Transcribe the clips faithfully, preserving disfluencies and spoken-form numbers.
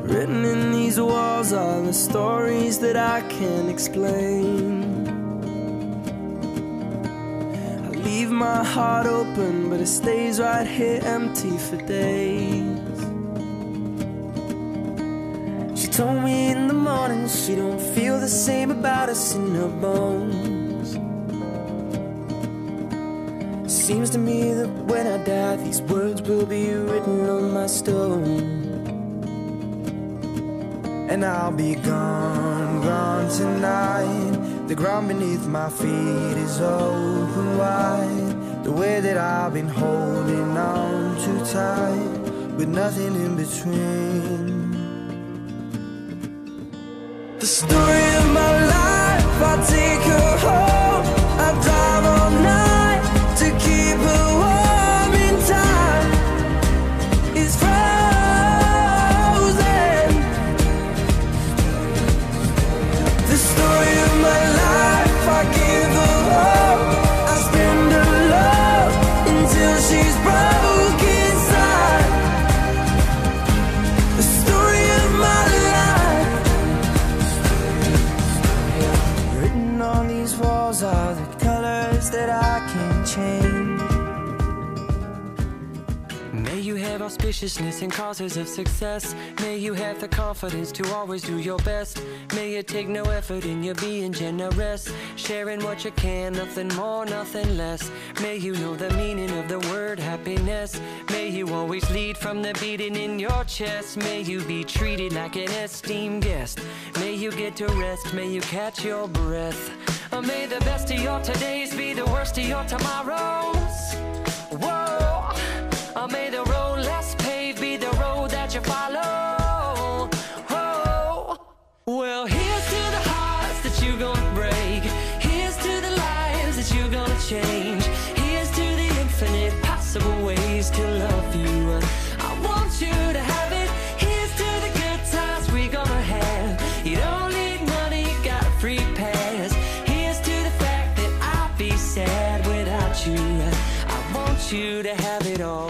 Written in these walls are the stories that I can't explain. I leave my heart open, but it stays right here empty for days. She told me in the morning she don't feel the same about us in her bones. Seems to me that when I die, these words will be written on my stone. And I'll be gone, gone tonight. The ground beneath my feet is open wide. The way that I've been holding on too tight, with nothing in between. The story of my life, I take her home. I drive all night to keep her warm in time. It's frozen. The story of my life, I give her hope. I spend her love until she's broke inside. The story of my life. Written on these walls are the colors that I can't change. May you have auspiciousness and causes of success. May you have the confidence to always do your best. May you take no effort in your being generous, sharing what you can, nothing more, nothing less. May you know the meaning of the word happiness. May you always lead from the beating in your chest. May you be treated like an esteemed guest. May you get to rest, may you catch your breath. Or may the best of your todays be the worst of your tomorrows. Whoa. Or may the road less paved be the road that you follow. Oh. Well, here's to the hearts that you're gonna break. Here's to the lives that you're gonna change. Here's to the infinite possible ways to love you. I want you to have it. Here's to the good times we're gonna have. You don't need money, you got a free pass. Here's to the fact that I'll be sad without you. I want you to have it all.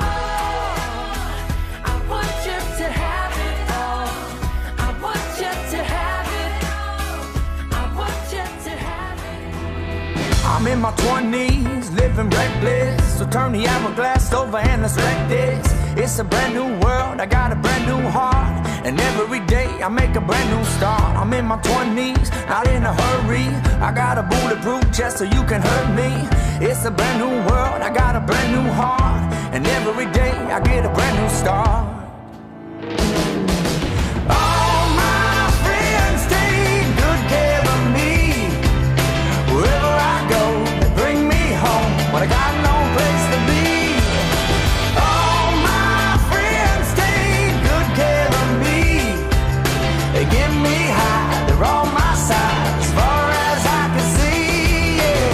I'm in my twenties, living reckless. So turn the hourglass over and let's wreck this. It's a brand new world, I got a brand new heart. And every day I make a brand new start. I'm in my twenties, not in a hurry. I got a bulletproof chest so you can hurt me. It's a brand new world, I got a brand new heart. And every day I get a brand new start. All my friends take good care of me. Wherever I go, they bring me home when I got no place to be. All my friends take good care of me. They give me high, they're on my side as far as I can see, yeah.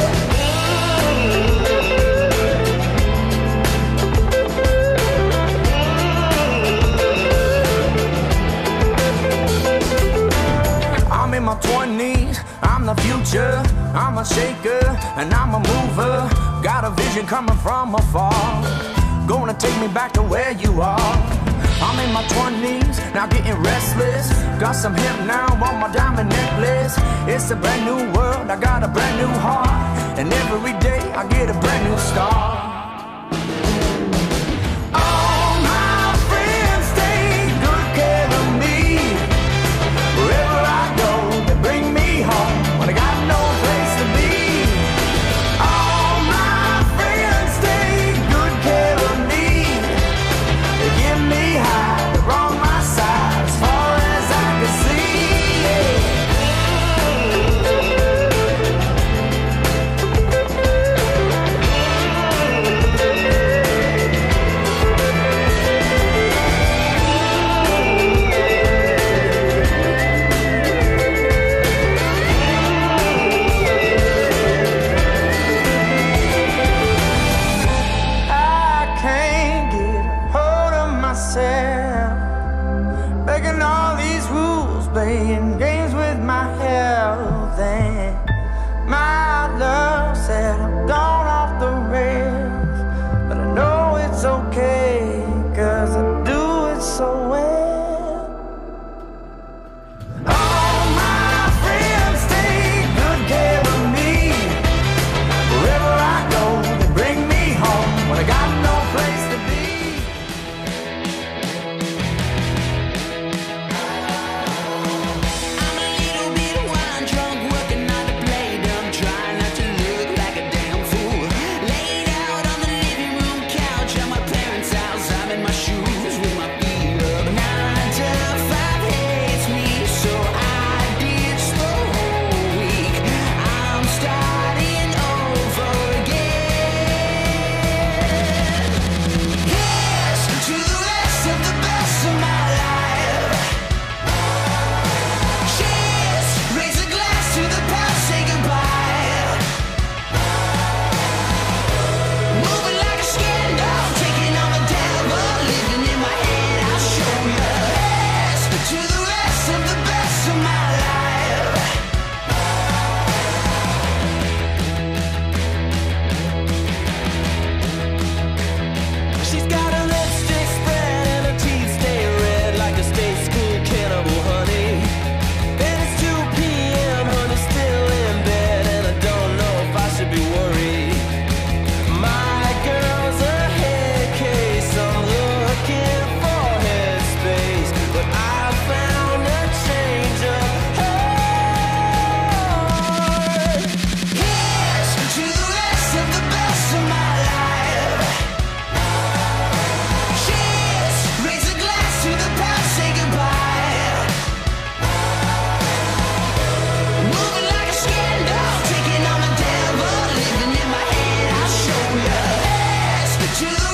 I'm in my twenties, I'm the future. I'm a shaker and I'm a mover. Got a vision coming from afar, gonna take me back to where you are. I'm in my twenties, now getting restless. Got some hip now on my diamond necklace. It's a brand new world, I got a brand new heart. And every day I get a brand new start. All my friends take good care of me. Wherever I go, they bring me home when I got no place to be. All my friends take good care of me. They give me high, they're on my side as far as I can see, yeah. to